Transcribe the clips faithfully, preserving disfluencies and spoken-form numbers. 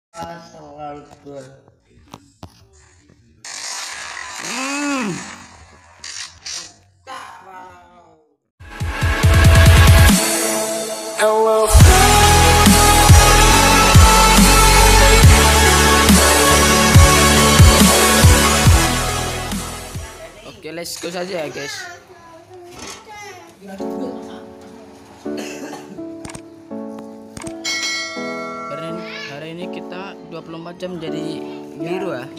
Selalu good. Hmm. Hello. Oke, let's go saja ya guys. Hari ini, hari ini kita dua puluh empat jam jadi biru ya.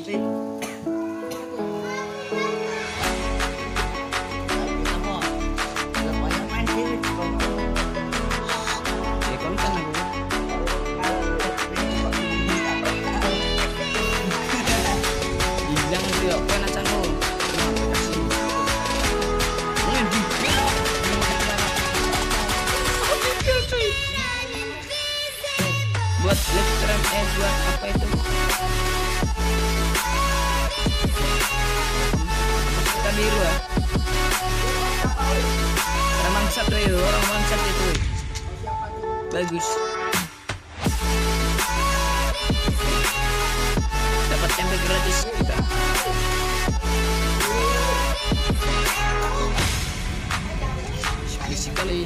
Oke, konten aku. Hilang dia, apa nak channel? Buat lifteran eh buat apa itu? Kita biru ya. Orang bangsat tuh itu, orang bangsat itu. Bagus. Dapat tempe gratis kita. Berisik kali.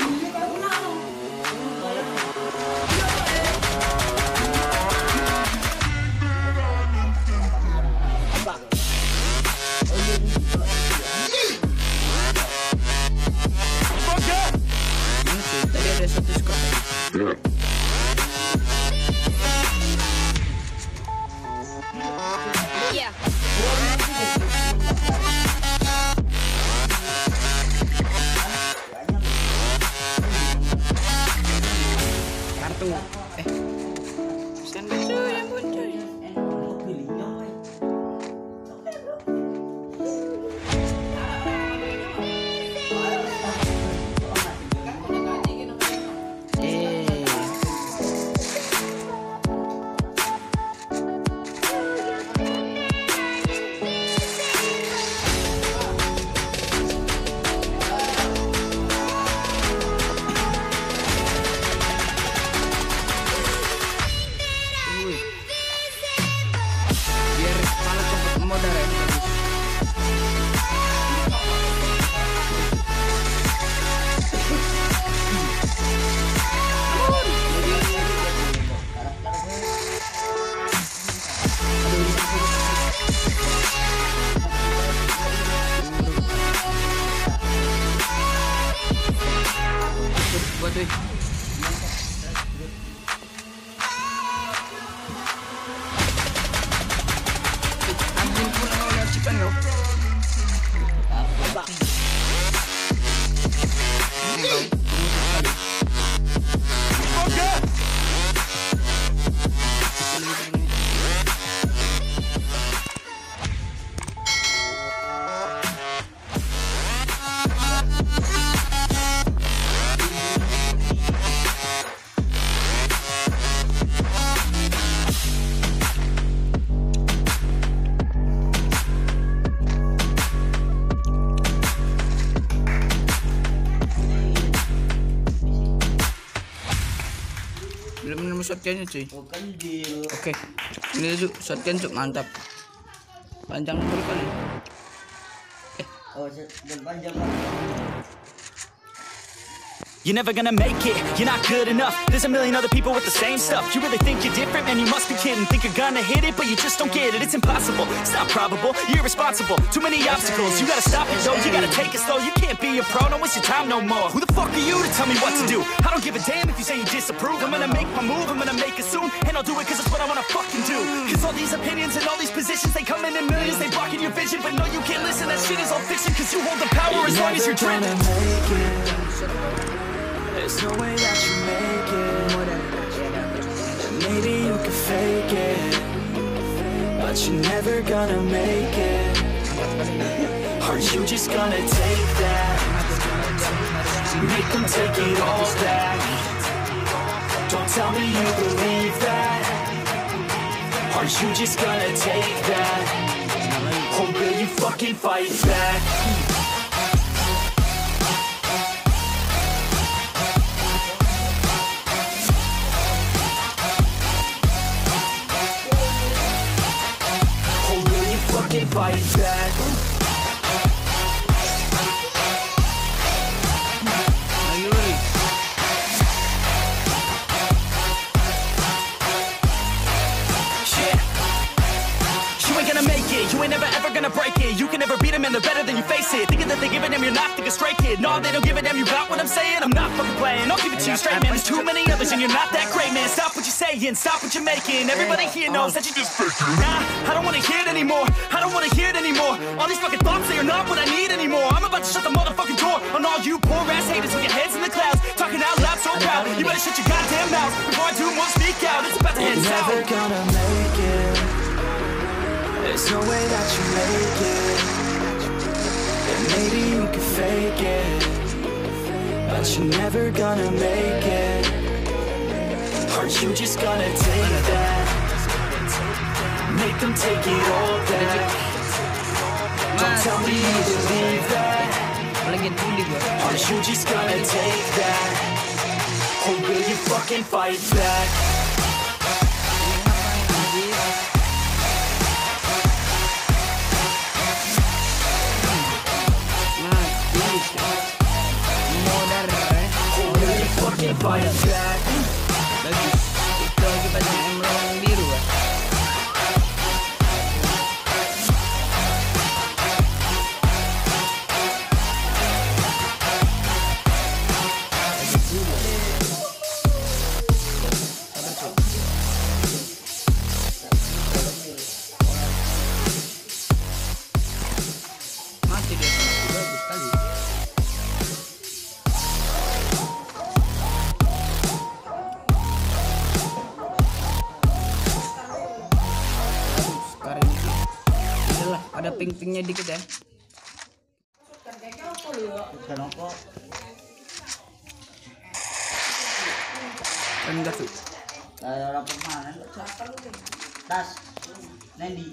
Tadi ada satu skor. Iya. Kartu. Eh. Sandwich cuy, ampun cuy. Biar kepala cepet modal ya. Buat weh. Anjing pun mau lihat cipan kau. Belum nemu shotgunnya cuy. Oke, ini tuh shotgun cuk, mantap. Panjang berkali. Eh, Oh, panjang. You're never gonna make it, you're not good enough. There's a million other people with the same stuff. You really think you're different, man, you must be kidding. Think you're gonna hit it, but you just don't get it. It's impossible, it's not probable, you're irresponsible. Too many obstacles, you gotta stop it though. You gotta take it slow, you can't be a pro. Don't waste your time no more. Who the fuck are you to tell me what to do? I don't give a damn if you say you disapprove. I'm gonna make my move, I'm gonna make it soon. And I'll do it cause it's what I wanna fucking do. Cause all these opinions and all these positions, they come in in millions. They blocking your vision, but no you can't listen. That shit is all fiction cause you hold the power as long as you're dreaming. There's no way that you make it. Maybe you can fake it, but you're never gonna make it. Are you just gonna take that? Make them take it all back. Don't tell me you believe that. Are you just gonna take that? Or will you fucking fight back? fight back. Are you ready? Yeah. You ain't gonna make it, you ain't never ever gonna break it. You can never beat them and they're better than you face it. Thinking that they give a damn, you're not thinking straight, kid. No, they don't give a damn, you got what I'm saying? I'm not fucking playing, I'll give it to you straight, man. There's too many others and you're not that great, man. Stop what you're saying, stop what you're making. Everybody here knows that you just faking. Nah, I don't wanna hear it anymore, I don't wanna hear it anymore. All these fucking thoughts, they are not what I need anymore. I'm about to shut the motherfucking door on all you poor ass haters with your heads in the clouds, talking out loud so proud. You better shut your goddamn mouth before I do more speak out. It's about to head south. Never gonna make it. There's no way that you make it. And maybe you can fake it, but you're never gonna make it. Aren't you just gonna take that? Make them take it all back. Don't tell me you believe that. Aren't you just gonna take that? Or will you fucking fight back? Fucking fight back. Bagus. Itu akibatnya emerald biru ya. Mati dia, bagus sekali. Ada ping-pingnya dikit ya. Sekarang kok Enggak tuh. kayak orang permanen tas Nendi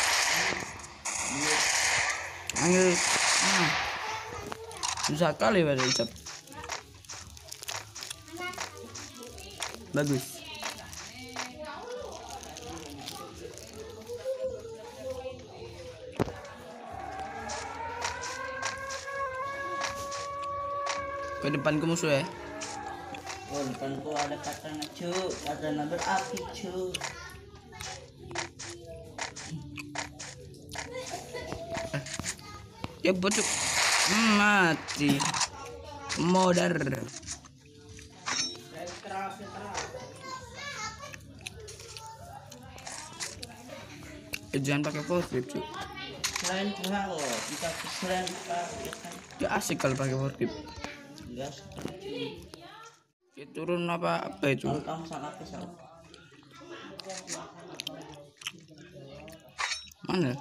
Angin. Ah. Susah kali pada ucap. Bagus. Ke depanku musuh ya. oh depanku ada katana cu katana berapi cu Ya bocok. Hmm, mati. Modar. Eh, jangan pakai forklip cu. selain Tuhan loh kita selain pakai Ya asik kalau pakai forklip. gas Ya turun apa apa itu? kalau kamu salah ke salah Mana?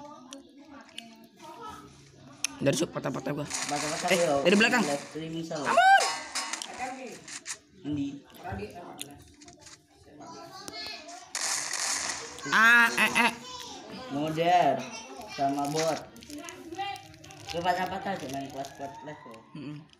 Dari sok patah-patah gua. baca-baca Eh, yo dari belakang. live streaming salah Nendi Ah, eh, eh. modern sama bot ke patah-patah cuman kuat-kuat level Mm-mm.